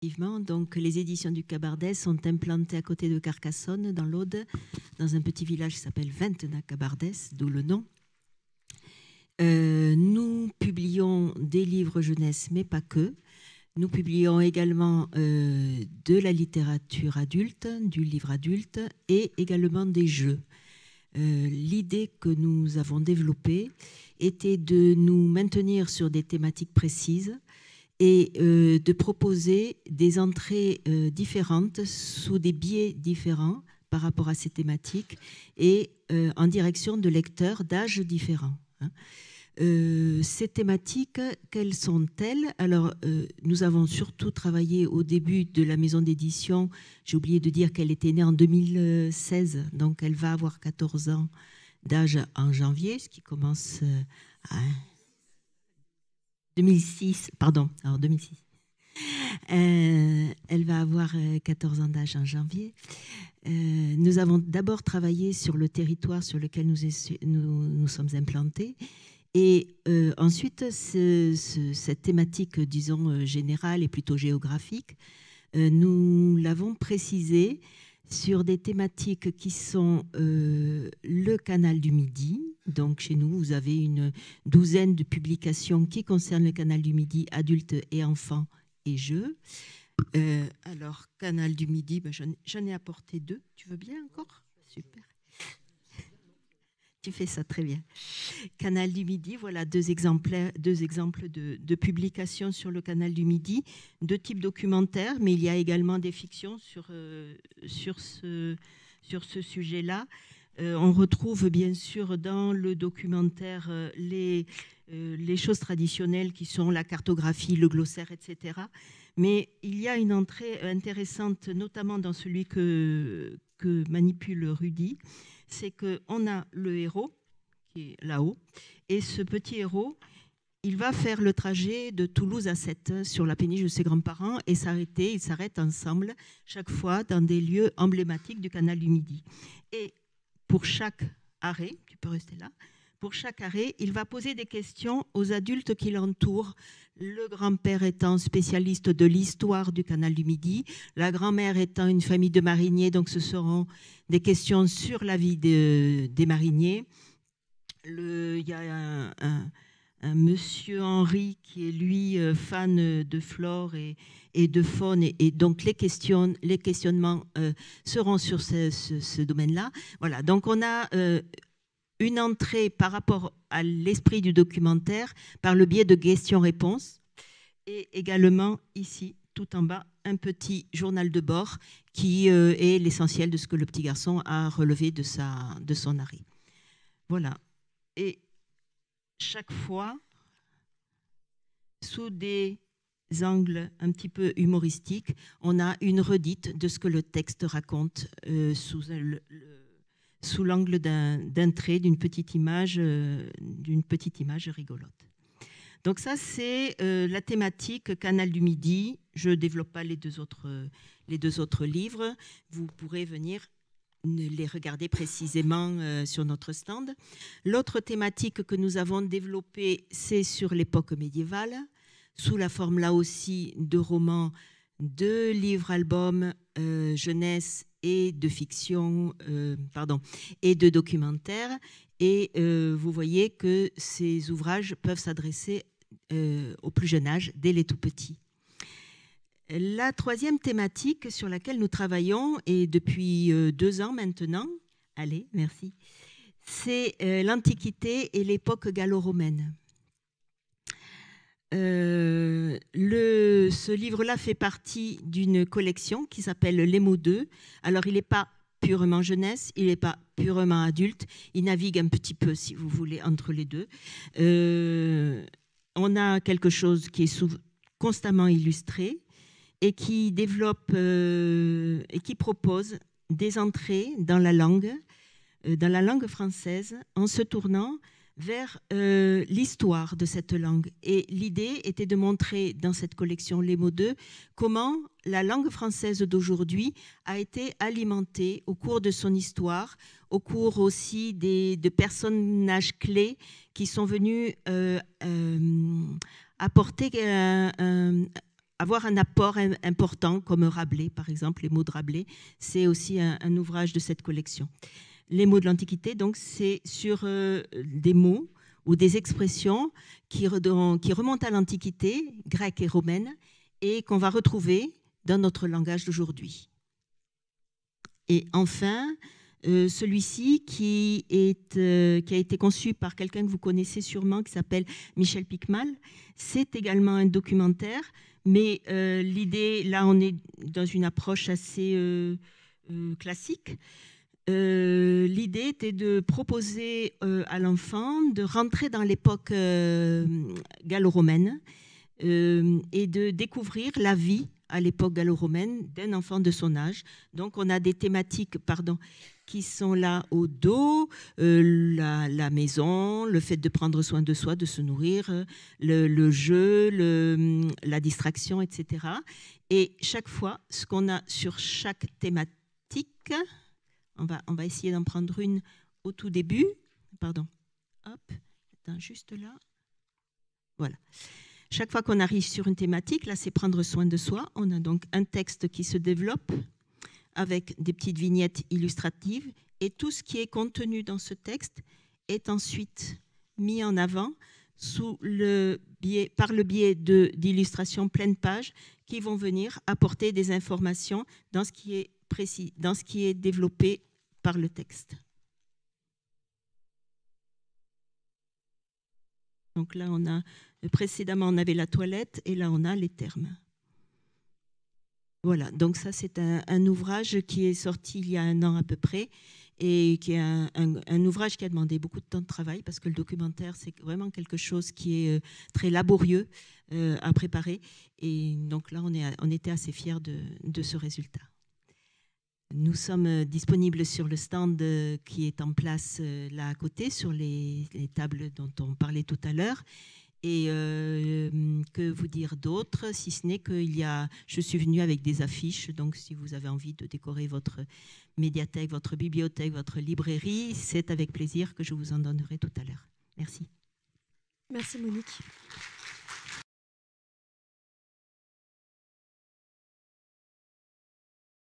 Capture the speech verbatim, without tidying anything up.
Effectivement, donc les éditions du Cabardès sont implantées à côté de Carcassonne, dans l'Aude, dans un petit village qui s'appelle Ventena-Cabardès, d'où le nom. Euh, nous publions des livres jeunesse, mais pas que. Nous publions également euh, de la littérature adulte, du livre adulte, et également des jeux. Euh, l'idée que nous avons développée était de nous maintenir sur des thématiques précises et euh, de proposer des entrées euh, différentes sous des biais différents par rapport à ces thématiques et euh, en direction de lecteurs d'âges différents. Hein. Euh, ces thématiques, quelles sont-elles? Alors, euh, nous avons surtout travaillé au début de la maison d'édition. J'ai oublié de dire qu'elle était née en deux mille seize, donc elle va avoir quatorze ans d'âge en janvier, ce qui commence euh, à deux mille six, pardon, alors deux mille six. Euh, elle va avoir quatorze ans d'âge en janvier. Euh, nous avons d'abord travaillé sur le territoire sur lequel nous, nous, nous sommes implantés. Et euh, ensuite, ce, ce, cette thématique, disons, euh, générale et plutôt géographique, euh, nous l'avons précisée sur des thématiques qui sont euh, le canal du Midi. Donc, chez nous, vous avez une douzaine de publications qui concernent le canal du Midi, adultes et enfants et jeux. Euh, alors, canal du Midi, ben, j'en ai apporté deux. Tu veux bien encore? Super. Tu fais ça très bien. Canal du Midi, voilà deux, exemplaires, deux exemples de, de publications sur le canal du Midi, de type documentaire, mais il y a également des fictions sur, euh, sur ce, sur ce sujet-là. Euh, on retrouve bien sûr dans le documentaire euh, les, euh, les choses traditionnelles qui sont la cartographie, le glossaire, et cetera. Mais il y a une entrée intéressante, notamment dans celui que, que manipule Rudy, c'est qu'on a le héros qui est là-haut, et ce petit héros, il va faire le trajet de Toulouse à Sète sur la péniche de ses grands-parents et s'arrêter, ils s'arrêtent ensemble chaque fois dans des lieux emblématiques du canal du Midi. Et pour chaque arrêt, tu peux rester là, pour chaque arrêt, il va poser des questions aux adultes qui l'entourent, le grand-père étant spécialiste de l'histoire du canal du Midi, la grand-mère étant une famille de mariniers, donc ce seront des questions sur la vie de, des mariniers. Le, il y a un, un, un monsieur Henri qui est lui fan de flore et, et de faune, et, et donc les, questions, les questionnements euh, seront sur ce, ce, ce domaine-là. Voilà, donc on a euh, une entrée par rapport à l'esprit du documentaire par le biais de questions-réponses, et également ici, tout en bas, un petit journal de bord qui euh, est l'essentiel de ce que le petit garçon a relevé de, sa, de son arrêt. Voilà. Et chaque fois, sous des angles un petit peu humoristiques, on a une redite de ce que le texte raconte euh, sous, le, le, sous l'angle d'un trait, d'une petite image, euh, d'une petite image rigolote. Donc ça, c'est euh, la thématique Canal du Midi. Je ne développe pas les deux, autres, euh, les deux autres livres. Vous pourrez venir les regarder précisément euh, sur notre stand. L'autre thématique que nous avons développée, c'est sur l'époque médiévale, sous la forme là aussi de romans, de livres-albums, euh, jeunesse et de fiction, euh, pardon, et de documentaires. Et euh, vous voyez que ces ouvrages peuvent s'adresser euh, au plus jeune âge, dès les tout petits. La troisième thématique sur laquelle nous travaillons, et depuis euh, deux ans maintenant, allez, merci, c'est euh, l'Antiquité et l'époque gallo-romaine. Euh, le, ce livre-là fait partie d'une collection qui s'appelle Les mots deux. Alors, il n'est pas purement jeunesse, il n'est pas purement adulte, il navigue un petit peu, si vous voulez, entre les deux. Euh, on a quelque chose qui est sous, constamment illustré et qui développe euh, et qui propose des entrées dans la langue, euh, dans la langue française, en se tournant vers euh, l'histoire de cette langue. Et l'idée était de montrer dans cette collection Les mots deux comment la langue française d'aujourd'hui a été alimentée au cours de son histoire, au cours aussi des, de personnages clés qui sont venus euh, euh, apporter un, un, avoir un apport important comme Rabelais, par exemple, les mots de Rabelais, c'est aussi un, un ouvrage de cette collection. Les mots de l'Antiquité, donc c'est sur euh, des mots ou des expressions qui, qui remontent à l'Antiquité, grecque et romaine, et qu'on va retrouver dans notre langage d'aujourd'hui. Et enfin, euh, celui-ci qui, est, euh, qui a été conçu par quelqu'un que vous connaissez sûrement, qui s'appelle Michel Picmal, c'est également un documentaire, mais euh, l'idée, là on est dans une approche assez euh, euh, classique. Euh, l'idée était de proposer euh, à l'enfant de rentrer dans l'époque euh, gallo-romaine euh, et de découvrir la vie à l'époque gallo-romaine d'un enfant de son âge. Donc on a des thématiques pardon, qui sont là au dos, euh, la, la maison, le fait de prendre soin de soi, de se nourrir, le, le jeu, le, la distraction, et cetera. Et chaque fois, ce qu'on a sur chaque thématique, on va, on va essayer d'en prendre une au tout début. Pardon. Hop, attends, juste là. Voilà. Chaque fois qu'on arrive sur une thématique, là, c'est prendre soin de soi. On a donc un texte qui se développe avec des petites vignettes illustratives. Et tout ce qui est contenu dans ce texte est ensuite mis en avant sous le biais, par le biais de, d'illustrations pleine page qui vont venir apporter des informations dans ce qui est précis, dans ce qui est développé par le texte. Donc là, on a, précédemment, on avait la toilette et là, on a les termes. Voilà, donc ça, c'est un, un ouvrage qui est sorti il y a un an à peu près et qui est un, un, un ouvrage qui a demandé beaucoup de temps de travail parce que le documentaire, c'est vraiment quelque chose qui est très laborieux euh, à préparer. Et donc là, on, est, on était assez fiers de, de ce résultat. Nous sommes disponibles sur le stand qui est en place là à côté, sur les, les tables dont on parlait tout à l'heure. Et euh, que vous dire d'autre, si ce n'est que il y a, je suis venue avec des affiches, donc si vous avez envie de décorer votre médiathèque, votre bibliothèque, votre librairie, c'est avec plaisir que je vous en donnerai tout à l'heure. Merci. Merci Monique.